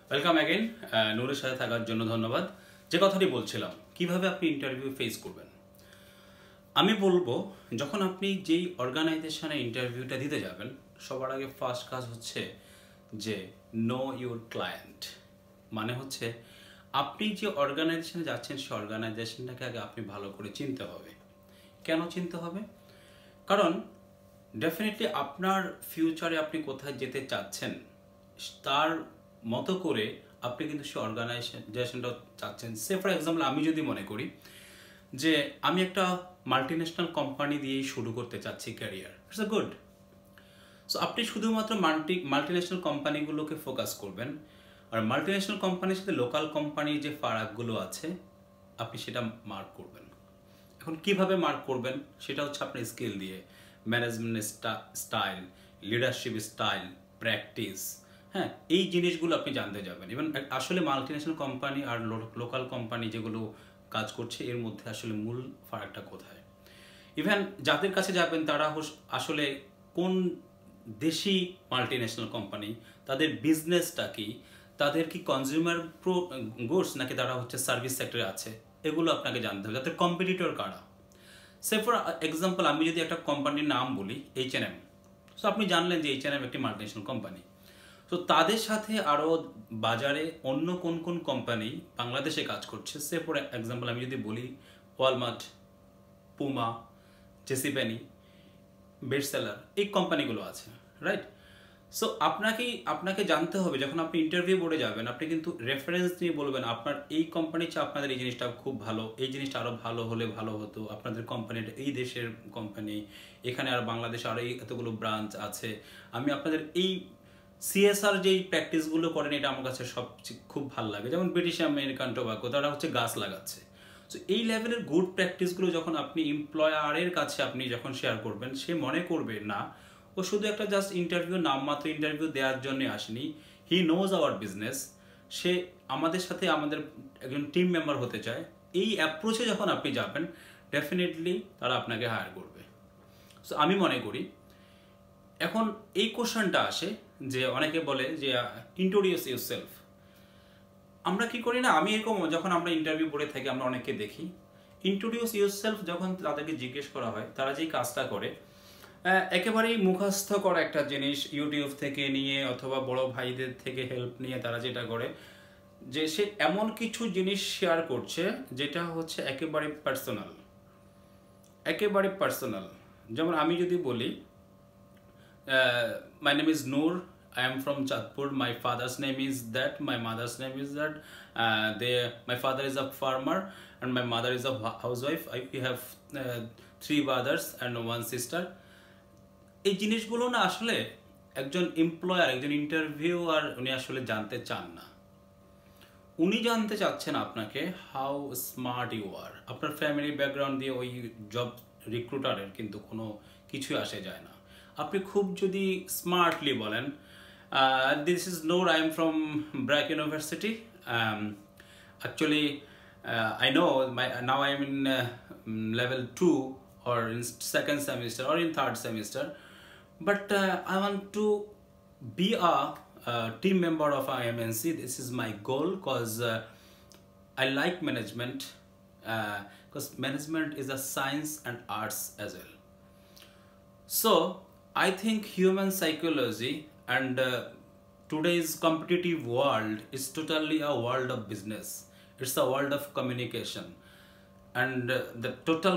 Welcome again. নূরের সাথে থাকার জন্য ধন্যবাদ। যে কথাটি বলছিলাম, কিভাবে আপনি ইন্টারভিউ ফেস করবেন, আমি বলবো যখন আপনি যেই অর্গানাইজেশনে ইন্টারভিউটা দিতে যাবেন, সবার আগে ফার্স্ট কাজ হচ্ছে যে নো ইউর ক্লায়েন্ট। মানে হচ্ছে আপনি যে অর্গানাইজেশনে যাচ্ছেন সেই অর্গানাইজেশনটাকে আগে আপনি ভালো করে চিনতে হবে। কেন চিনতে হবে? কারণ ডেফিনেটলি আপনার ফিউচারে আপনি কোথায় যেতে চাচ্ছেন তার মতো করে আপনি কিন্তু সেই অর্গানাইজেশনটা চাচ্ছেন। সে ফর এক্সাম্পল আমি যদি মনে করি যে আমি একটা মাল্টিন্যাশনাল কোম্পানি দিয়েই শুরু করতে চাচ্ছি career, it's a good. So আপনি শুধুমাত্র মাল্টিন্যাশনাল কোম্পানিগুলোকে ফোকাস করবেন, আর মাল্টিন্যাশনাল কোম্পানির সাথে লোকাল কোম্পানির যে ফারাকগুলো আছে আপনি সেটা মার্ক করবেন। এখন কিভাবে মার্ক করবেন সেটা হচ্ছে আপনার স্কিল দিয়ে, management style, leadership style, practice. হ্যাঁ, এই জিনিসগুলো আপনি জানতে যাবেন। ইভেন আসলে মাল্টিন্যাশনাল কোম্পানি আর লোকাল কোম্পানি যেগুলো কাজ করছে এর মধ্যে আসলে মূল ফারাকটা কোথায়। ইভেন যাদের কাছে যাবেন তারা আসলে কোন দেশি মাল্টিন্যাশনাল কোম্পানি, তাদের বিজনেসটা কি, তাদের কি কনজিউমার গুডস নাকি তারা হচ্ছে সার্ভিস সেক্টরে আছে, এগুলো আপনাকে জানতে হবে। যাদের কম্পিটিটর কারা। সে ফর এক্সাম্পল আমি যদি একটা কোম্পানির নাম বলি H&M, সো আপনি জানলেন যে H&M একটি মাল্টিন্যাশনাল কোম্পানি। তো তাদের সাথে আরও বাজারে অন্য কোন কোন কোম্পানি বাংলাদেশে কাজ করছে, সে ফর এক্সাম্পল আমি যদি বলি ওয়ালমার্ট, পুমা, জেসিপেনি, বেস্টসেলার, এই কোম্পানিগুলো আছে, রাইট? সো আপনাকে জানতে হবে যখন আপনি ইন্টারভিউ বোর্ডে যাবেন, আপনি কিন্তু রেফারেন্স নিয়ে বলবেন আপনার এই কোম্পানির চেয়ে আপনাদের এই জিনিসটা খুব ভালো, এই জিনিসটা আরও ভালো হলে ভালো হতো, আপনাদের কোম্পানিটা এই দেশের কোম্পানি, এখানে আর বাংলাদেশে আরও এতগুলো ব্রাঞ্চ আছে, আমি আপনাদের এই সিএসআর যেই প্র্যাকটিসগুলো করেন এটা আমার কাছে সবচেয়ে খুব ভালো লাগে। যেমন ব্রিটিশ আমেরিকান টোবাকো, তারা হচ্ছে গাছ লাগাচ্ছে। সো এই লেভেলের গুড প্র্যাকটিসগুলো যখন আপনি এমপ্লয়ারের কাছে আপনি যখন শেয়ার করবেন, সে মনে করবে না ও শুধু একটা জাস্ট ইন্টারভিউ, নামমাত্র ইন্টারভিউ দেওয়ার জন্য আসেনি, হি নোজ আওয়ার বিজনেস, সে আমাদের সাথে আমাদের একজন টিম মেম্বার হতে চায়। এই অ্যাপ্রোচে যখন আপনি যাবেন ডেফিনেটলি তারা আপনাকে হায়ার করবে। সো আমি মনে করি এখন এই কোশ্চেনটা আসে যে অনেকে বলে যে ইন্ট্রোডিউস ইউরসেলফ। আমরা কি করি না, আমি এরকম যখন আমরা ইন্টারভিউ বোর্ডে থাকি আমরা অনেককে দেখি ইন্ট্রোডিউস ইউরসেলফ যখন তাদেরকে জিজ্ঞেস করা হয়, তারা যেই কাজটা করে একেবারেই মুখস্থ করা একটা জিনিস ইউটিউব থেকে নিয়ে অথবা বড় ভাইদের থেকে হেল্প নিয়ে তারা যেটা করে যে সে এমন কিছু জিনিস শেয়ার করছে যেটা হচ্ছে একেবারে পার্সোনাল, একেবারে পার্সোনাল। যেমন আমি যদি বলি my name is Noor, I am from Chatpur, my father's name is that, my mother's name is that, my father is a farmer and my mother is a housewife, we have 3 brothers and 1 sister। এই জিনিসগুলো না আসলে একজন employer, একজন interviewer উনি আসলে জানতে চান না। উনি জানতে চাচ্ছেন আপনাকে হাউ স্মার্ট ইউ আর। আপনার ফ্যামিলি ব্যাকগ্রাউন্ড দিয়ে ওই জব রিক্রুটারের কিন্তু কোনো কিছুই আসে যায় না। আপনি খুব যদি স্মার্টলি বলেন this is Noor, I am from BRAC university, actually I know now I am in level 2 or in 2nd semester or in 3rd semester, but I want to be a team member of IMNC. This is my goal because I like management, because management is a science and arts as well. So I think human psychology and today's competitive world is totally a world of business. It's a world of communication, and the total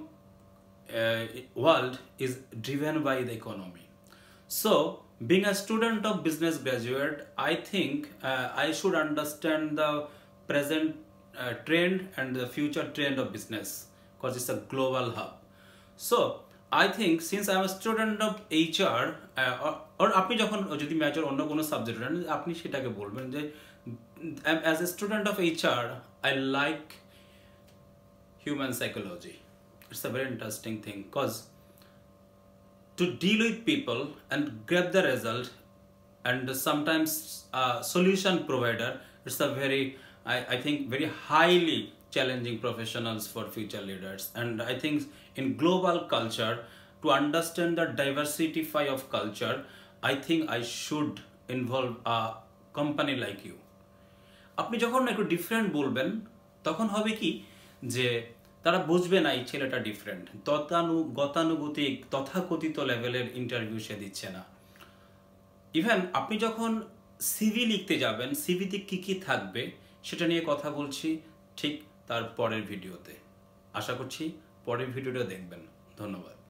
world is driven by the economy. So being a student of business graduate, I think I should understand the present trend and the future trend of business, because it's a global hub. So I think since I'm a student of HR, or আপনি যখন যদি major অন্য কোনো subject নেন আপনি সেটাকে বলবেন যে as a student of HR I like human psychology. It's a very interesting thing, because to deal with people and get the result and sometimes solution provider, it's a very I think very highly challenging professionals for future leaders. And I think in global culture, to understand the diversity of culture, I think I should involve a company like you. আপনি যখন একটু different বলবেন তখন হবে কি যে তারা বুঝবে না এই ছেলেটা ডিফারেন্ট, গতানুগতিক তথাকথিত লেভেলের ইন্টারভিউ সে দিচ্ছে না। ইভেন আপনি যখন সিভি লিখতে যাবেন, সিভিতে কি কি থাকবে সেটা নিয়ে কথা বলছি ঠিক তার পরের ভিডিওতে। আশা করছি পরের ভিডিওটা দেখবেন। ধন্যবাদ।